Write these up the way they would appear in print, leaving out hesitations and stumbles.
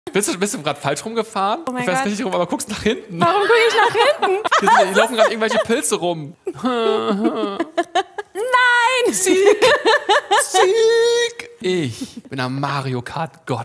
Bist du gerade falsch rumgefahren? Oh mein du fährst Gott. richtig rum, aber guckst nach hinten. Warum gucke ich nach hinten? Hier laufen gerade irgendwelche Pilze rum. Nein! Sieg! Sieg! Ich bin ein Mario Kart Gott.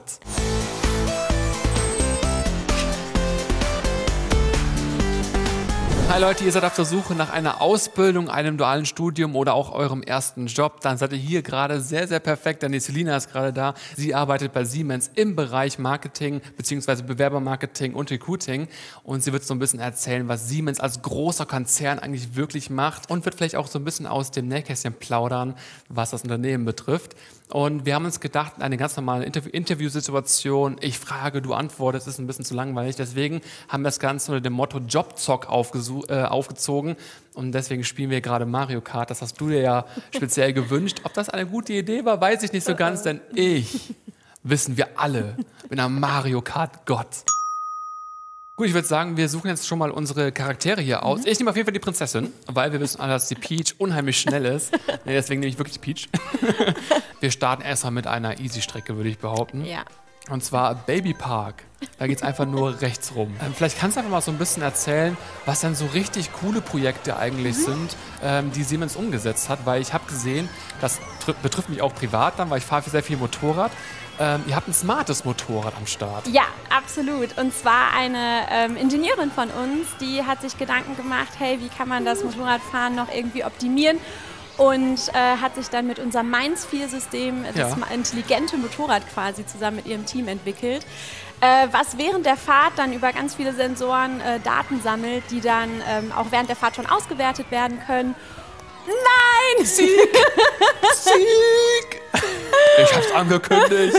Hi Leute, ihr seid auf der Suche nach einer Ausbildung, einem dualen Studium oder auch eurem ersten Job. Dann seid ihr hier gerade sehr, sehr perfekt, denn die Selina ist gerade da. Sie arbeitet bei Siemens im Bereich Marketing bzw. Bewerbermarketing und Recruiting. Und sie wird so ein bisschen erzählen, was Siemens als großer Konzern eigentlich wirklich macht und wird vielleicht auch so ein bisschen aus dem Nähkästchen plaudern, was das Unternehmen betrifft. Und wir haben uns gedacht, eine ganz normale Interviewsituation, ich frage, du antwortest, ist ein bisschen zu langweilig. Deswegen haben wir das Ganze unter dem Motto Jobzock aufgezogen. Und deswegen spielen wir gerade Mario Kart. Das hast du dir ja speziell gewünscht. Ob das eine gute Idee war, weiß ich nicht so ganz, denn ich, wissen wir alle, bin ein Mario Kart Gott. Gut, ich würde sagen, wir suchen jetzt schon mal unsere Charaktere hier aus. Ich nehme auf jeden Fall die Prinzessin, weil wir wissen alle, dass die Peach unheimlich schnell ist. Nee, deswegen nehme ich wirklich die Peach. Wir starten erstmal mit einer Easy-Strecke, würde ich behaupten. Ja. Und zwar Baby Park. Da geht es einfach nur rechts rum. Vielleicht kannst du einfach mal so ein bisschen erzählen, was denn so richtig coole Projekte eigentlich sind, die Siemens umgesetzt hat. Weil ich habe gesehen, das betrifft mich auch privat dann, weil ich fahre sehr viel Motorrad. Ihr habt ein smartes Motorrad am Start. Ja, absolut. Und zwar eine Ingenieurin von uns, die hat sich Gedanken gemacht, hey, wie kann man das Motorradfahren noch irgendwie optimieren? Und hat sich dann mit unserem Mainz-4-System das intelligente Motorrad quasi zusammen mit ihrem Team entwickelt, was während der Fahrt dann über ganz viele Sensoren Daten sammelt, die dann auch während der Fahrt schon ausgewertet werden können. Nein! Sieg! Sieg! Ich hab's angekündigt.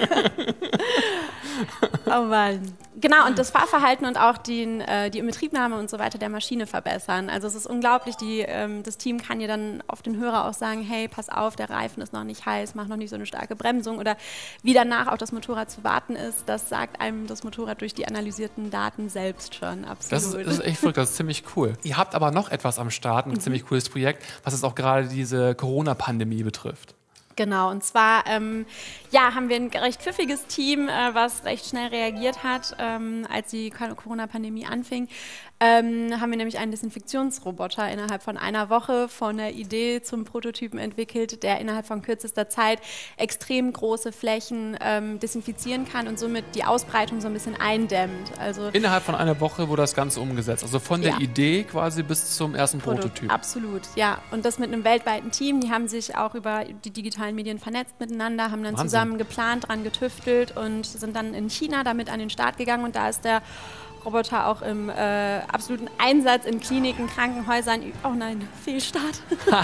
Oh Mann. Genau, und das Fahrverhalten und auch die Inbetriebnahme und so weiter der Maschine verbessern. Also es ist unglaublich, das Team kann dir dann auf den Hörer auch sagen, hey, pass auf, der Reifen ist noch nicht heiß, mach noch nicht so eine starke Bremsung oder wie danach auch das Motorrad zu warten ist, das sagt einem das Motorrad durch die analysierten Daten selbst schon, absolut. Das ist echt verrückt, das ist ziemlich cool. Ihr habt aber noch etwas am Start, ein ziemlich cooles Projekt, was jetzt auch gerade diese Corona-Pandemie betrifft. Genau, und zwar haben wir ein recht pfiffiges Team, was recht schnell reagiert hat, als die Corona-Pandemie anfing. Haben wir nämlich einen Desinfektionsroboter innerhalb von einer Woche von der Idee zum Prototypen entwickelt, der innerhalb von kürzester Zeit extrem große Flächen desinfizieren kann und somit die Ausbreitung so ein bisschen eindämmt. Also innerhalb von einer Woche wurde das Ganze umgesetzt, also von der Idee quasi bis zum ersten Prototyp. Absolut, ja. Und das mit einem weltweiten Team, die haben sich auch über die digitalen Medien vernetzt miteinander, haben dann zusammen geplant, dran getüftelt und sind dann in China damit an den Start gegangen und da ist der Roboter auch im absoluten Einsatz in Kliniken, Krankenhäusern, oh nein, Fehlstart.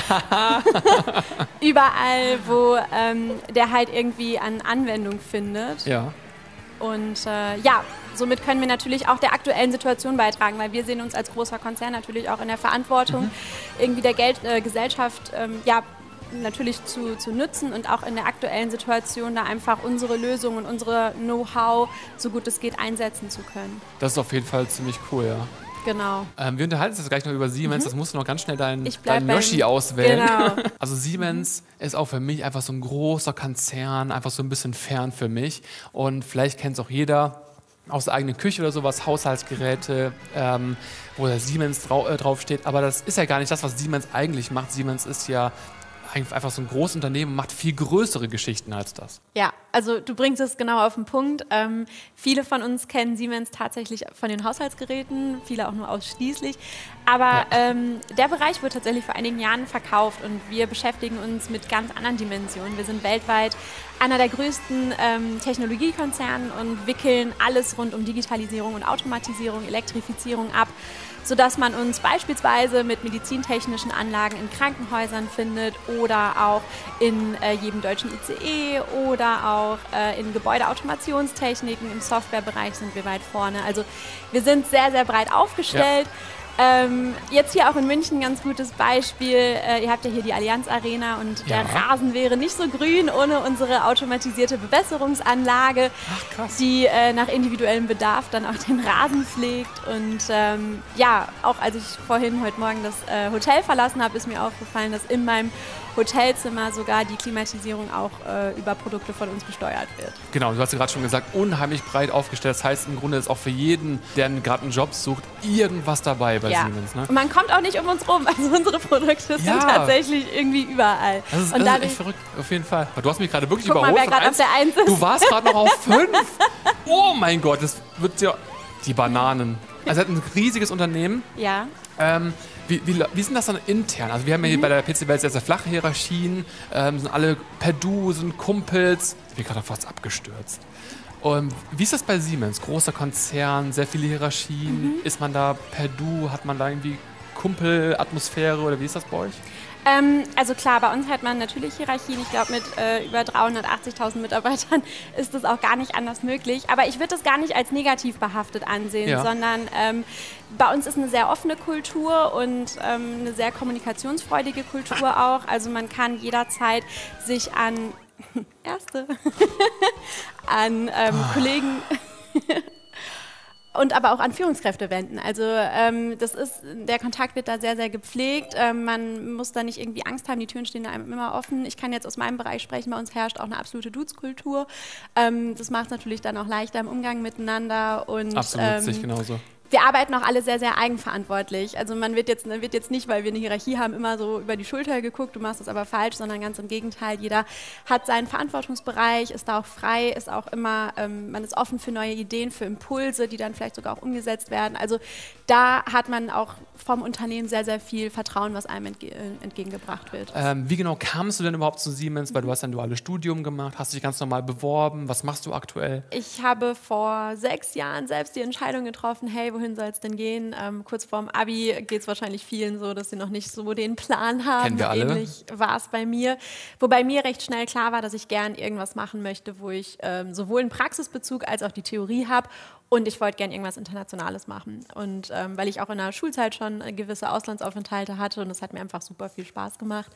Überall, wo der halt irgendwie an Anwendung findet. Ja. Und somit können wir natürlich auch der aktuellen Situation beitragen, weil wir sehen uns als großer Konzern natürlich auch in der Verantwortung, irgendwie der Gesellschaft natürlich zu nutzen und auch in der aktuellen Situation da einfach unsere Lösungen und unsere Know-how, so gut es geht, einsetzen zu können. Das ist auf jeden Fall ziemlich cool, ja. Genau. Wir unterhalten uns jetzt gleich noch über Siemens, das musst du noch ganz schnell dein Yoshi auswählen. Genau. Also Siemens ist auch für mich einfach so ein großer Konzern, einfach so ein bisschen fern für mich und vielleicht kennt es auch jeder aus der eigenen Küche oder sowas, Haushaltsgeräte, wo der Siemens draufsteht, aber das ist ja gar nicht das, was Siemens eigentlich macht. Siemens ist ja einfach so ein großes Unternehmen und macht viel größere Geschichten als das. Ja, also du bringst es genau auf den Punkt. Viele von uns kennen Siemens tatsächlich von den Haushaltsgeräten, viele auch nur ausschließlich. Aber der Bereich wurde tatsächlich vor einigen Jahren verkauft und wir beschäftigen uns mit ganz anderen Dimensionen. Wir sind weltweit einer der größten Technologiekonzerne und wickeln alles rund um Digitalisierung und Automatisierung, Elektrifizierung ab, sodass man uns beispielsweise mit medizintechnischen Anlagen in Krankenhäusern findet oder auch in jedem deutschen ICE oder auch in Gebäudeautomationstechniken. Im Softwarebereich sind wir weit vorne. Also wir sind sehr, sehr breit aufgestellt. Ja. Jetzt hier auch in München ein ganz gutes Beispiel. Ihr habt ja hier die Allianz Arena und der Rasen wäre nicht so grün ohne unsere automatisierte Bewässerungsanlage, die nach individuellem Bedarf dann auch den Rasen pflegt. Und auch als ich vorhin heute Morgen das Hotel verlassen habe, ist mir aufgefallen, dass in meinem Hotelzimmer sogar die Klimatisierung auch über Produkte von uns gesteuert wird. Genau, du hast ja gerade schon gesagt, unheimlich breit aufgestellt. Das heißt, im Grunde ist auch für jeden, der gerade einen Job sucht, irgendwas dabei bei Siemens. Ne? Und man kommt auch nicht um uns rum. Also unsere Produkte sind tatsächlich irgendwie überall. Das ist echt verrückt, auf jeden Fall. Du hast mich gerade wirklich überholt. Mal, wer gerade auf der 1 ist. Du warst gerade noch auf 5. Oh mein Gott, das wird ja... Die Bananen. Also, er hat ein riesiges Unternehmen. Ja. Wie sind das dann intern? Also wir haben ja hier bei der PC-Welt sehr, sehr flache Hierarchien, sind alle per Du, sind Kumpels. Ich bin gerade fast abgestürzt. Wie ist das bei Siemens? Großer Konzern, sehr viele Hierarchien. Ist man da per Du? Hat man da irgendwie Kumpelatmosphäre oder wie ist das bei euch? Also klar, bei uns hat man natürlich Hierarchien. Ich glaube, mit über 380.000 Mitarbeitern ist das auch gar nicht anders möglich. Aber ich würde das gar nicht als negativ behaftet ansehen, sondern bei uns ist eine sehr offene Kultur und eine sehr kommunikationsfreudige Kultur auch. Also man kann jederzeit sich an an Kollegen und aber auch an Führungskräfte wenden. Also der Kontakt wird da sehr, sehr gepflegt. Man muss da nicht irgendwie Angst haben, die Türen stehen da einem immer offen. Ich kann jetzt aus meinem Bereich sprechen, bei uns herrscht auch eine absolute Dudes-Kultur. Das macht es natürlich dann auch leichter im Umgang miteinander. Und, absolut, sehe ich genauso. Wir arbeiten auch alle sehr, sehr eigenverantwortlich. Also man wird jetzt nicht, weil wir eine Hierarchie haben, immer so über die Schulter geguckt, du machst das aber falsch, sondern ganz im Gegenteil. Jeder hat seinen Verantwortungsbereich, ist da auch frei, ist auch immer, man ist offen für neue Ideen, für Impulse, die dann vielleicht sogar auch umgesetzt werden. Also da hat man auch vom Unternehmen sehr, sehr viel Vertrauen, was einem entgegengebracht wird. Wie genau kamst du denn überhaupt zu Siemens? Weil du hast ein duales Studium gemacht, hast dich ganz normal beworben. Was machst du aktuell? Ich habe vor 6 Jahren selbst die Entscheidung getroffen, hey, wohin soll es denn gehen? Kurz vorm Abi geht es wahrscheinlich vielen so, dass sie noch nicht so den Plan haben. Kennen wir alle. Ähnlich war es bei mir. Wobei mir recht schnell klar war, dass ich gern irgendwas machen möchte, wo ich sowohl einen Praxisbezug als auch die Theorie habe. Und ich wollte gern irgendwas Internationales machen. Und weil ich auch in der Schulzeit schon gewisse Auslandsaufenthalte hatte und es hat mir einfach super viel Spaß gemacht.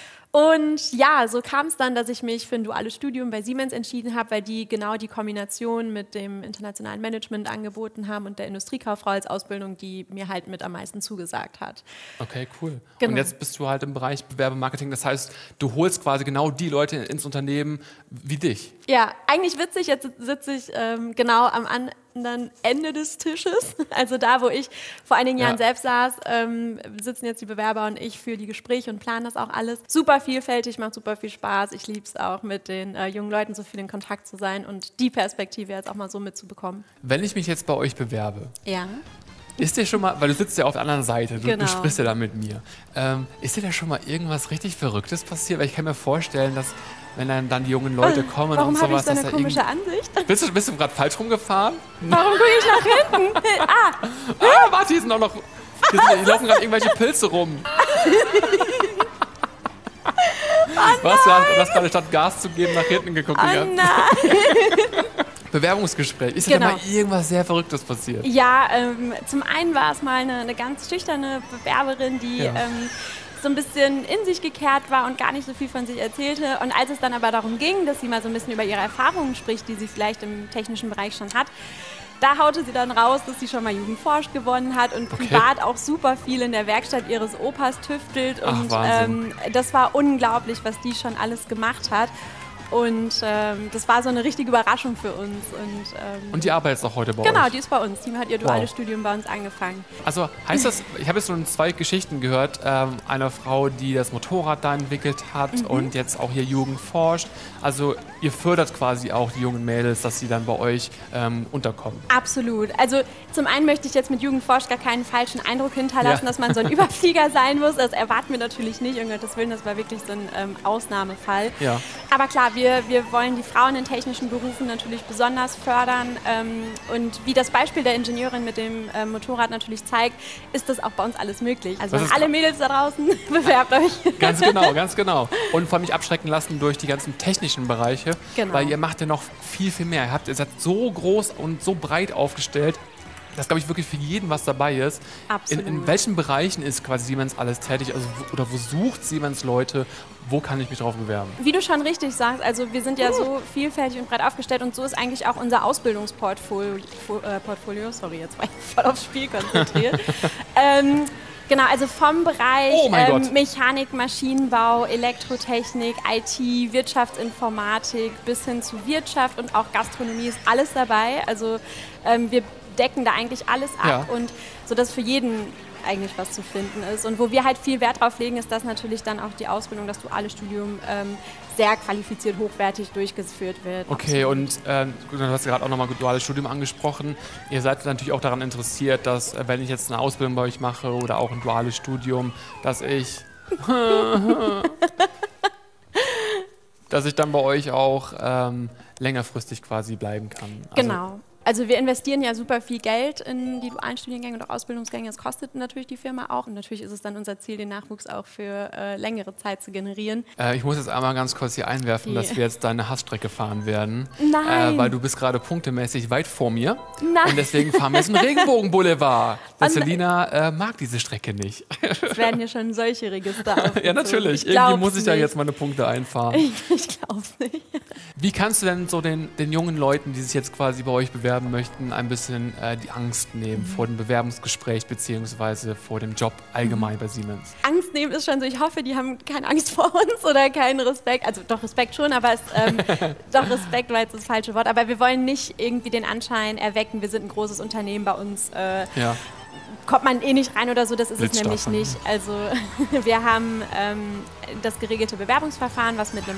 Und ja, so kam es dann, dass ich mich für ein duales Studium bei Siemens entschieden habe, weil die genau die Kombination mit dem internationalen Management angeboten haben und der Industriekauffrau als Ausbildung, die mir halt mit am meisten zugesagt hat. Okay, cool. Genau. Und jetzt bist du halt im Bereich Bewerbermarketing, das heißt, du holst quasi genau die Leute ins Unternehmen wie dich. Ja, eigentlich witzig, jetzt sitze ich genau am anderen Ende des Tisches, also da, wo ich vor einigen Jahren selbst saß, sitzen jetzt die Bewerber und ich für die Gespräche und planen das auch alles. Super vielfältig, macht super viel Spaß. Ich liebe es auch, mit den jungen Leuten so viel in Kontakt zu sein und die Perspektive jetzt auch mal so mitzubekommen. Wenn ich mich jetzt bei euch bewerbe, ja. Ist dir schon mal, weil du sitzt ja auf der anderen Seite, du sprichst ja da mit mir, ist dir da schon mal irgendwas richtig Verrücktes passiert? Weil ich kann mir vorstellen, dass wenn dann die jungen Leute kommen Warum und sowas. Warum habe ich so eine komische Ansicht? Bist du gerade falsch rumgefahren? Warum gucke ich nach hinten? Warte, hier sind auch noch, hier laufen gerade irgendwelche Pilze rum. Du hast gerade statt Gas zu geben nach hinten geguckt. Oh nein! Bewerbungsgespräch. Ist dir da mal irgendwas sehr Verrücktes passiert? Ja, zum einen war es mal eine ganz schüchterne Bewerberin, die so ein bisschen in sich gekehrt war und gar nicht so viel von sich erzählte. Und als es dann aber darum ging, dass sie mal so ein bisschen über ihre Erfahrungen spricht, die sie vielleicht im technischen Bereich schon hat, da haute sie dann raus, dass sie schon mal Jugendforscht gewonnen hat und privat auch super viel in der Werkstatt ihres Opas tüftelt. Und das war unglaublich, was die schon alles gemacht hat. Und das war so eine richtige Überraschung für uns. Und die arbeitet jetzt auch heute bei euch? Genau, die ist bei uns. Die hat ihr duales Studium bei uns angefangen. Also heißt das, ich habe jetzt schon 2 Geschichten gehört, einer Frau, die das Motorrad da entwickelt hat und jetzt auch hier Jugend forscht. Also ihr fördert quasi auch die jungen Mädels, dass sie dann bei euch unterkommen. Absolut. Also zum einen möchte ich jetzt mit Jugend forscht gar keinen falschen Eindruck hinterlassen, dass man so ein Überflieger sein muss. Das erwarten wir natürlich nicht, um Gottes Willen, das war wirklich so ein Ausnahmefall. Ja. Aber klar, wir wollen die Frauen in technischen Berufen natürlich besonders fördern. Und wie das Beispiel der Ingenieurin mit dem Motorrad natürlich zeigt, ist das auch bei uns alles möglich. Also alle Mädels da draußen, bewerbt euch. Ganz genau. Und vor allem nicht abschrecken lassen durch die ganzen technischen Bereiche, weil ihr macht ja noch viel, viel mehr. Ihr seid so groß und so breit aufgestellt, dass, glaube ich, wirklich für jeden was dabei ist. Absolut. In welchen Bereichen ist quasi Siemens alles tätig? Also, oder wo sucht Siemens Leute? Wo kann ich mich drauf bewerben? Wie du schon richtig sagst, also wir sind ja so vielfältig und breit aufgestellt und so ist eigentlich auch unser Ausbildungsportfolio. Sorry, jetzt war ich voll aufs Spiel konzentriert. Genau, also vom Bereich Oh mein Gott. Mechanik, Maschinenbau, Elektrotechnik, IT, Wirtschaftsinformatik bis hin zu Wirtschaft und auch Gastronomie ist alles dabei. Also wir decken da eigentlich alles ab und sodass für jeden eigentlich was zu finden ist. Und wo wir halt viel Wert drauf legen, ist das natürlich dann auch die Ausbildung, das duale Studium sehr qualifiziert, hochwertig durchgeführt wird. Okay, und du hast gerade auch nochmal duales Studium angesprochen. Ihr seid natürlich auch daran interessiert, dass, wenn ich jetzt eine Ausbildung bei euch mache oder auch ein duales Studium, dass ich dann bei euch auch längerfristig quasi bleiben kann. Also, genau. Also wir investieren ja super viel Geld in die dualen Studiengänge und auch Ausbildungsgänge. Das kostet natürlich die Firma auch. Und natürlich ist es dann unser Ziel, den Nachwuchs auch für längere Zeit zu generieren. Ich muss jetzt einmal ganz kurz hier einwerfen, dass wir jetzt deine Hassstrecke fahren werden. Nein! Weil du bist gerade punktemäßig weit vor mir. Nein! Und deswegen fahren wir jetzt einen Regenbogenboulevard. Denn Selina mag diese Strecke nicht. Es werden ja schon solche Register aufgezogen. Ja, natürlich. Irgendwie muss ich da jetzt meine Punkte einfahren. Ich glaub's nicht. Wie kannst du denn so den jungen Leuten, die sich jetzt quasi bei euch bewerben möchten, ein bisschen die Angst nehmen vor dem Bewerbungsgespräch beziehungsweise vor dem Job allgemein bei Siemens? Angst nehmen ist schon so, ich hoffe, die haben keine Angst vor uns oder keinen Respekt. Also doch Respekt schon, aber doch Respekt war jetzt das falsche Wort. Aber wir wollen nicht irgendwie den Anschein erwecken, wir sind ein großes Unternehmen, bei uns kommt man eh nicht rein oder so, das ist es nämlich nicht. Also wir haben das geregelte Bewerbungsverfahren, was mit einem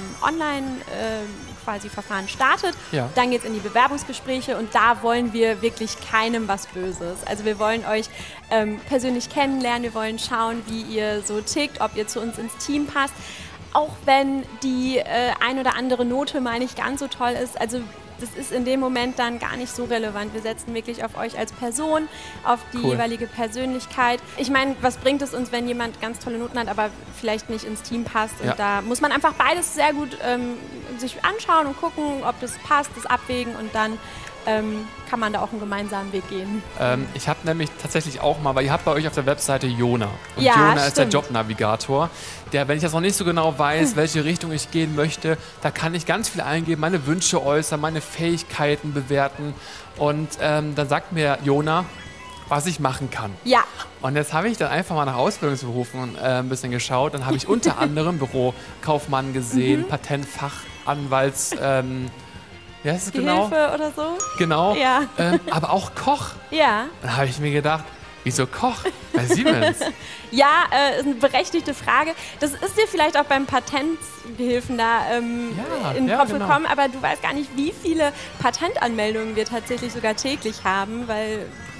Online-Verfahren startet. Ja. Dann geht es in die Bewerbungsgespräche und da wollen wir wirklich keinem was Böses. Also wir wollen euch persönlich kennenlernen, wir wollen schauen, wie ihr so tickt, ob ihr zu uns ins Team passt. Auch wenn die ein oder andere Note mal nicht ganz so toll ist, also das ist in dem Moment dann gar nicht so relevant. Wir setzen wirklich auf euch als Person, auf die jeweilige Persönlichkeit. Ich meine, was bringt es uns, wenn jemand ganz tolle Noten hat, aber vielleicht nicht ins Team passt? Und da muss man einfach beides sehr gut sich anschauen und gucken, ob das passt, das abwägen und dann kann man da auch einen gemeinsamen Weg gehen. Ich habe nämlich tatsächlich auch mal, weil ihr habt bei euch auf der Webseite Jona. Und ja, Jona stimmt. ist der Jobnavigator. Der, wenn ich das noch nicht so genau weiß, welche Richtung ich gehen möchte, da kann ich ganz viel eingeben, meine Wünsche äußern, meine Fähigkeiten bewerten. Und dann sagt mir Jona, was ich machen kann. Ja. Und jetzt habe ich dann einfach mal nach Ausbildungsberufen ein bisschen geschaut. Dann habe ich unter anderem Bürokaufmann gesehen, Patentfachanwalts... ja, ist es genau? Hilfe oder so? Genau. Ja. Aber auch Koch. Ja. Dann habe ich mir gedacht, wieso Koch bei Siemens? Ja, ist eine berechtigte Frage. Das ist dir vielleicht auch beim Patentgehilfen da in den Kopf gekommen, aber du weißt gar nicht, wie viele Patentanmeldungen wir tatsächlich sogar täglich haben, weil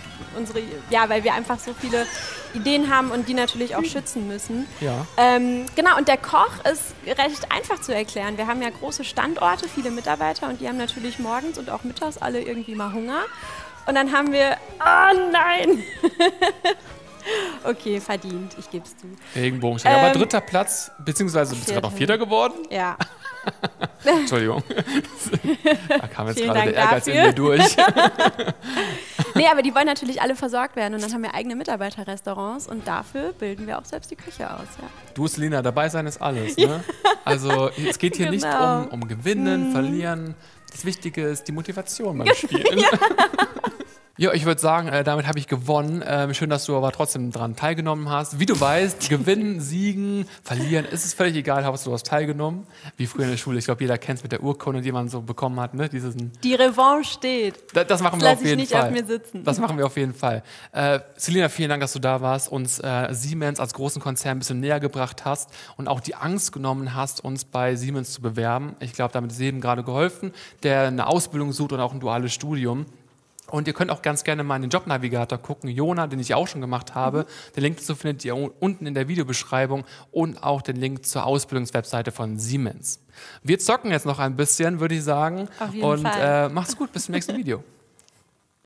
wir einfach so viele Ideen haben und die natürlich auch schützen müssen. Ja. Genau, und der Koch ist recht einfach zu erklären. Wir haben ja große Standorte, viele Mitarbeiter und die haben natürlich morgens und auch mittags alle irgendwie mal Hunger. Und dann haben wir, oh nein! Okay, verdient, ich gebe es zu. Regenbogenstrecke. Aber 3. Platz, beziehungsweise bist du gerade noch 4. geworden? Ja. Entschuldigung. Da kam jetzt gerade der Ehrgeiz in mir durch. Nee, aber die wollen natürlich alle versorgt werden und dann haben wir eigene Mitarbeiterrestaurants und dafür bilden wir auch selbst die Küche aus. Ja. Du, Selina, dabei sein ist alles. Ne? Also es geht hier nicht um Gewinnen, Verlieren. Das Wichtige ist die Motivation beim Spielen. Ja. Ja, ich würde sagen, damit habe ich gewonnen. Schön, dass du aber trotzdem daran teilgenommen hast. Wie du weißt, gewinnen, siegen, verlieren, ist es völlig egal, hast du hast teilgenommen. Wie früher in der Schule. Ich glaube, jeder kennt es mit der Urkunde, die man so bekommen hat. Ne? Die Revanche steht. Das machen wir auf jeden nicht Fall. Auf mir sitzen. Das machen wir auf jeden Fall. Selina, vielen Dank, dass du da warst, uns Siemens als großen Konzern ein bisschen näher gebracht hast und auch die Angst genommen hast, uns bei Siemens zu bewerben. Ich glaube, damit ist jedem gerade geholfen, der eine Ausbildung sucht und auch ein duales Studium. Und ihr könnt auch ganz gerne mal in den Jobnavigator gucken, Jona, den ich auch schon gemacht habe. Den Link dazu findet ihr unten in der Videobeschreibung und auch den Link zur Ausbildungswebseite von Siemens. Wir zocken jetzt noch ein bisschen, würde ich sagen. Auf jeden Fall. Und macht's gut, bis zum nächsten Video.